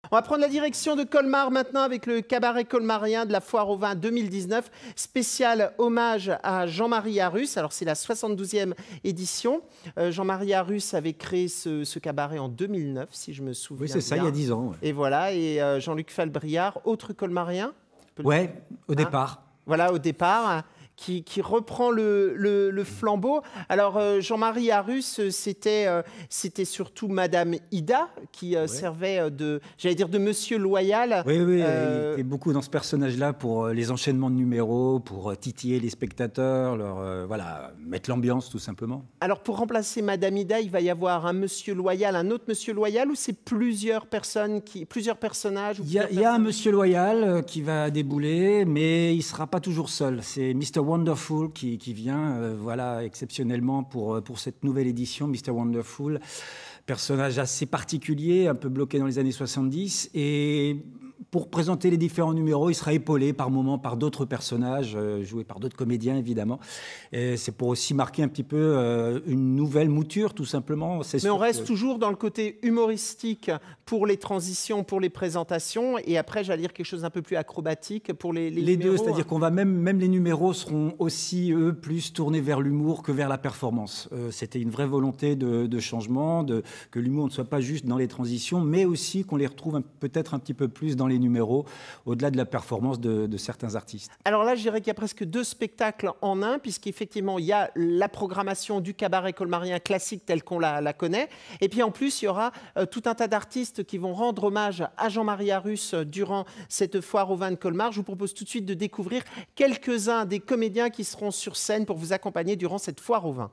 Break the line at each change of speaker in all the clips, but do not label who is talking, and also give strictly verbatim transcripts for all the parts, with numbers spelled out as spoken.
On va prendre la direction de Colmar maintenant avec le cabaret colmarien de la Foire au Vin deux mille dix-neuf, spécial hommage à Jean-Marie Arus. Alors c'est la soixante-douzième édition. Euh, Jean-Marie Arus avait créé ce, ce cabaret en deux mille neuf, si je me souviens bien.
Oui, c'est ça, il y a dix ans. Ouais.
Et voilà, et euh, Jean-Luc Falbriard, autre colmarien.
Ouais, au
hein
départ.
Voilà, au départ. Qui, qui reprend le, le, le flambeau. Alors, euh, Jean-Marie Arus, c'était euh, c'était surtout Madame Ida, qui euh, ouais. servait de, j'allais dire, de Monsieur Loyal.
Oui, oui, euh... il était beaucoup dans ce personnage-là pour les enchaînements de numéros, pour titiller les spectateurs, leur, euh, voilà, mettre l'ambiance, tout simplement.
Alors, pour remplacer Madame Ida, il va y avoir un Monsieur Loyal, un autre Monsieur Loyal, ou c'est plusieurs personnes, qui, plusieurs personnages ou
Il y a, il y a un Monsieur Loyal qui va débouler, mais il ne sera pas toujours seul. C'est Mister Wonderful qui, qui vient, euh, voilà, exceptionnellement pour, pour cette nouvelle édition, Mister Wonderful, personnage assez particulier, un peu bloqué dans les années soixante-dix, et pour présenter les différents numéros, il sera épaulé par moments par d'autres personnages, euh, joués par d'autres comédiens évidemment. Et c'est pour aussi marquer un petit peu euh, une nouvelle mouture, tout simplement.
Mais on reste que... toujours dans le côté humoristique pour les transitions, pour les présentations, et après, j'allais dire quelque chose d'un peu plus acrobatique pour les, les,
les
numéros.
deux, c'est-à-dire qu'on va même, même les numéros seront aussi, eux, plus tournés vers l'humour que vers la performance. Euh, c'était une vraie volonté de, de changement, de, que l'humour ne soit pas juste dans les transitions, mais aussi qu'on les retrouve peut-être un petit peu plus dans les numéros, au-delà de la performance de, de certains artistes.
Alors là, je dirais qu'il y a presque deux spectacles en un, puisqu'effectivement, il y a la programmation du cabaret colmarien classique tel qu'on la, la connaît, et puis en plus, il y aura euh, tout un tas d'artistes qui vont rendre hommage à Jean-Marie Arus euh, durant cette foire au vin de Colmar. Je vous propose tout de suite de découvrir quelques-uns des comédiens qui seront sur scène pour vous accompagner durant cette foire au vin.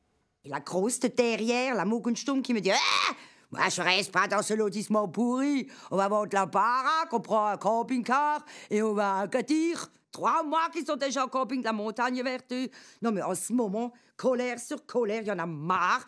La grosse terrière, la Morgenstund qui me dit ah! Moi, je reste pas dans ce lotissement pourri. On va monter la baraque, on prend un camping-car et on va à Catir. Trois mois qu'ils sont déjà en camping de la montagne verte. Non, mais en ce moment, colère sur colère, il y en a marre.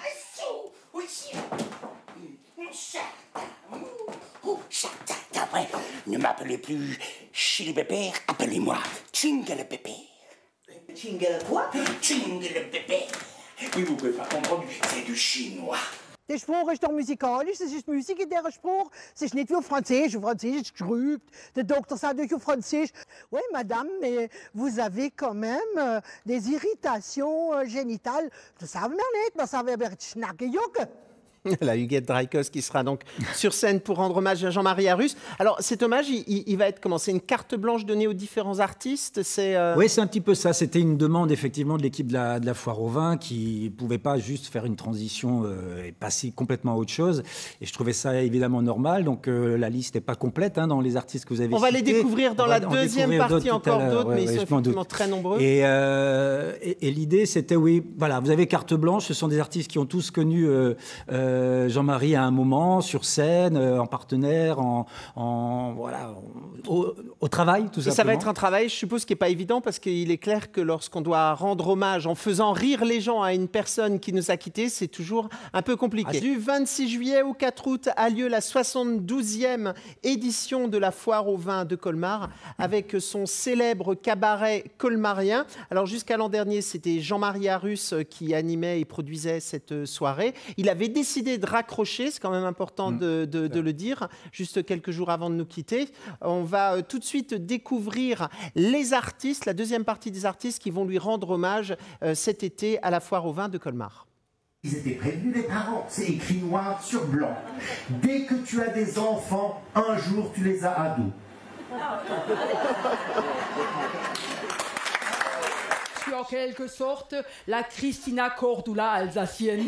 Ne m'appelez plus Chili Pépère, appelez-moi Jingle Pépère.
Jingle quoi?
Jingle Pépère. Oui, vous pouvez pas comprendre, c'est du chinois.
Der Spruch ist doch musikalisch, das ist Musik in dieser Spruch. Es ist nicht wie auf Französisch, auf Französisch ist gerübt. Der Doktor sagt durch auf Französisch. Oui, madame, mais vous avez quand même euh, des irritations euh, génitales. Das sagen wir nicht, das sagen wir Schnacke-Jucke.
La Huguette Dreycos qui sera donc sur scène pour rendre hommage à Jean-Marie Arus. Alors cet hommage, il, il va être comment? C'est une carte blanche donnée aux différents artistes? C'est euh...
Oui, c'est un petit peu ça. C'était une demande effectivement de l'équipe de la, de la Foire au Vin qui ne pouvait pas juste faire une transition euh, et passer complètement à autre chose. Et je trouvais ça évidemment normal. Donc euh, la liste n'est pas complète hein, dans les artistes que vous avez
On
cités.
va les découvrir dans la deuxième partie, encore d'autres, ouais, mais ouais, ils sont effectivement très nombreux.
Et, euh, et, et l'idée, c'était, oui, voilà, vous avez carte blanche. Ce sont des artistes qui ont tous connu... Euh, euh, Jean-Marie à un moment, sur scène, euh, en partenaire, en, en, voilà, au, au travail, tout simplement.
Et ça va être un travail, je suppose, qui n'est pas évident, parce qu'il est clair que lorsqu'on doit rendre hommage en faisant rire les gens à une personne qui nous a quittés, c'est toujours un peu compliqué. Ah, du vingt-six juillet au quatre août a lieu la soixante-douzième édition de la Foire au Vin de Colmar, avec son célèbre cabaret colmarien. Alors jusqu'à l'an dernier, c'était Jean-Marie Arus qui animait et produisait cette soirée. Il avait décidé de raccrocher, c'est quand même important de, de, de le dire, juste quelques jours avant de nous quitter. On va tout de suite découvrir les artistes, la deuxième partie des artistes qui vont lui rendre hommage euh, cet été à la Foire au Vin de Colmar.
Ils étaient prévenus, les parents, c'est écrit noir sur blanc. Dès que tu as des enfants, un jour tu les as à dos.
Je suis en quelque sorte la Christina Cordula alsacienne.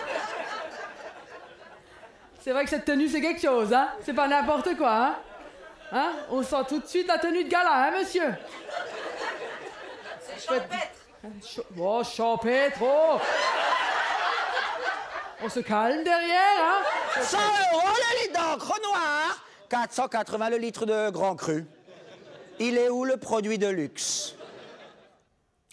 C'est vrai que cette tenue, c'est quelque chose, hein? C'est pas n'importe quoi, hein? Hein? On sent tout de suite la tenue de gala, hein, monsieur?
C'est champêtre.
Ch oh, champêtre, oh! On se calme derrière, hein?
cent euros le litre d'encre noire, quatre cent quatre-vingts le litre de Grand Cru. Il est où le produit de luxe?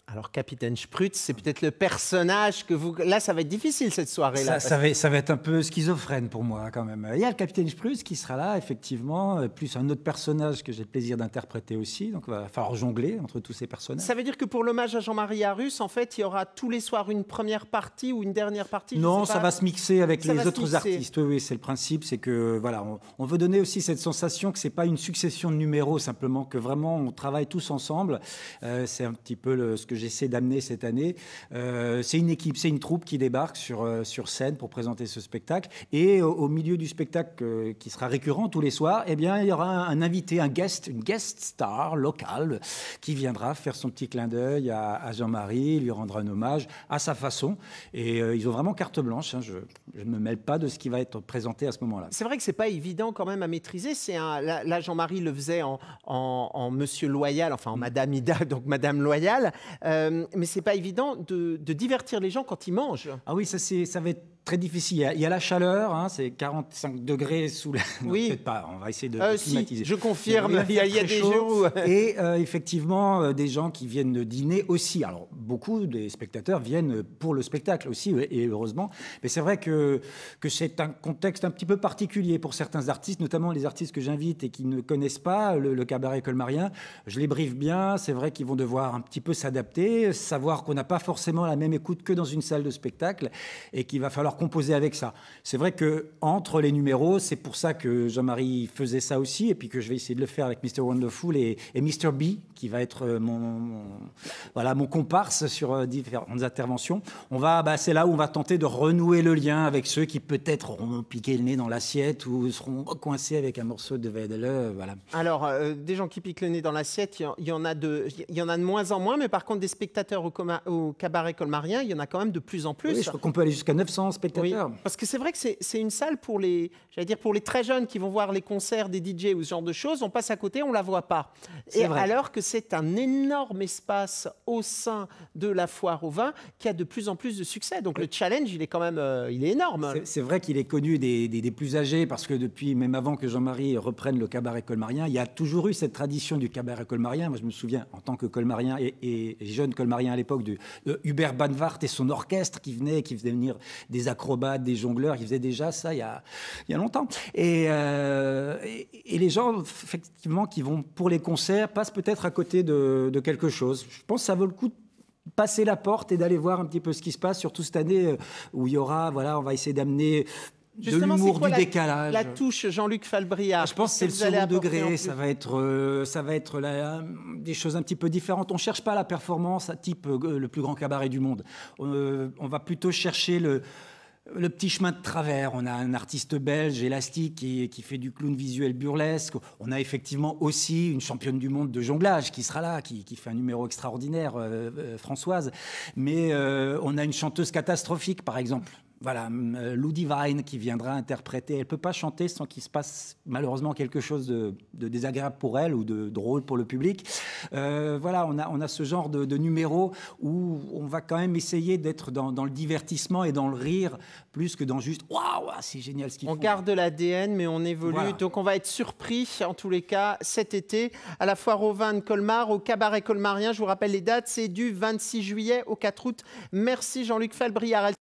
Alors, Capitaine Sprutz, c'est peut-être le personnage que vous... Là, ça va être difficile, cette soirée-là.
Ça, ça, va, ça va être un peu schizophrène pour moi, quand même. Il y a le Capitaine Sprutz qui sera là, effectivement, plus un autre personnage que j'ai le plaisir d'interpréter aussi. Donc, il va falloir jongler entre tous ces personnages.
Ça veut dire que pour l'hommage à Jean-Marie Arus, en fait, il y aura tous les soirs une première partie ou une dernière partie?
Non, ça va se mixer avec
ça
les autres
mixer.
artistes. Oui, oui, c'est le principe. C'est que, voilà, on, on veut donner aussi cette sensation que ce n'est pas une succession de numéros, simplement que vraiment, on travaille tous ensemble. Euh, c'est un petit peu le, ce que j'essaie d'amener cette année. Euh, c'est une équipe, c'est une troupe qui débarque sur, euh, sur scène pour présenter ce spectacle. Et au, au milieu du spectacle euh, qui sera récurrent tous les soirs, eh bien, il y aura un, un invité, un guest, une guest star locale qui viendra faire son petit clin d'œil à, à Jean-Marie, lui rendre un hommage à sa façon. Et euh, ils ont vraiment carte blanche. Hein, je, je ne me mêle pas de ce qui va être présenté à ce moment-là.
C'est vrai que c'est pas évident quand même à maîtriser. C'est un, là, là Jean-Marie le faisait en, en, en Monsieur Loyal, enfin en Madame Ida, donc Madame Loyal. Euh, mais c'est pas évident de, de divertir les gens quand ils mangent.
Ah oui, ça, c'est, ça va être très difficile. Il y a, il y a la chaleur, hein, c'est quarante-cinq degrés sous la... Non,
oui.
peut-être pas, on va essayer de,
euh,
de climatiser.
Si, je confirme, il y a, il y a des
chaud.
jours où...
Et euh, effectivement, euh, des gens qui viennent dîner aussi. Alors, beaucoup des spectateurs viennent pour le spectacle aussi, et heureusement. Mais c'est vrai que, que c'est un contexte un petit peu particulier pour certains artistes, notamment les artistes que j'invite et qui ne connaissent pas le, le cabaret colmarien. Je les briefe bien, c'est vrai qu'ils vont devoir un petit peu s'adapter, savoir qu'on n'a pas forcément la même écoute que dans une salle de spectacle et qu'il va falloir composer avec ça. C'est vrai qu'entre les numéros, c'est pour ça que Jean-Marie faisait ça aussi et puis que je vais essayer de le faire avec mister Wonderful et, et mister B, qui va être mon, mon, voilà, mon comparse sur différentes interventions. On va, bah, c'est là où on va tenter de renouer le lien avec ceux qui peut-être auront piqué le nez dans l'assiette ou seront coincés avec un morceau de Vedele. Voilà.
Alors, euh, des gens qui piquent le nez dans l'assiette, il y, y, en a de, il y en a de moins en moins, mais par contre, des spectateurs au, coma, au cabaret colmarien, il y en a quand même de plus en plus.
Oui, je crois qu'on peut aller jusqu'à neuf cents spectateurs.
Oui, parce que c'est vrai que c'est une salle pour les, j'allais dire, pour les très jeunes qui vont voir les concerts des D J ou ce genre de choses. On passe à côté, on ne la voit pas. Et vrai. Alors que c'est un énorme espace au sein de la foire au vin qui a de plus en plus de succès. Donc oui. Le challenge, il est quand même euh, il est énorme.
C'est vrai qu'il est connu des, des, des plus âgés parce que depuis, même avant que Jean-Marie reprenne le cabaret colmarien, il y a toujours eu cette tradition du cabaret colmarien. Moi, je me souviens, en tant que colmarien et, et jeune colmarien à l'époque, de, de Hubert Banvart et son orchestre qui venait, qui faisait venir des acrobates, des jongleurs. Il faisait déjà ça il y a, il y a longtemps. Et, euh, et, et les gens, effectivement, qui vont pour les concerts, passent peut-être à côté de, de quelque chose. Je pense que ça vaut le coup de passer la porte et d'aller voir un petit peu ce qui se passe, surtout cette année où il y aura, voilà, on va essayer d'amener de l'humour, du
la,
décalage.
La touche Jean-Luc Falbriard.
Je pense que c'est le second degré, ça va être, euh, ça va être la, des choses un petit peu différentes. On ne cherche pas la performance à type euh, le plus grand cabaret du monde. Euh, on va plutôt chercher le... le petit chemin de travers. On a un artiste belge, Élastique, qui, qui fait du clown visuel burlesque. On a effectivement aussi une championne du monde de jonglage qui sera là, qui, qui fait un numéro extraordinaire, euh, euh, Françoise. Mais euh, on a une chanteuse catastrophique, par exemple. Voilà, euh, Lou Divine qui viendra interpréter. Elle ne peut pas chanter sans qu'il se passe malheureusement quelque chose de, de désagréable pour elle ou de drôle pour le public. Euh, voilà, on a, on a ce genre de, de numéro où on va quand même essayer d'être dans, dans le divertissement et dans le rire plus que dans juste « Waouh, c'est génial ce qu'ils font ».
On garde l'A D N, mais on évolue. Voilà. Donc on va être surpris, en tous les cas, cet été, à la foire au vin de Colmar, au cabaret colmarien. Je vous rappelle les dates, c'est du vingt-six juillet au quatre août. Merci Jean-Luc Falbriard.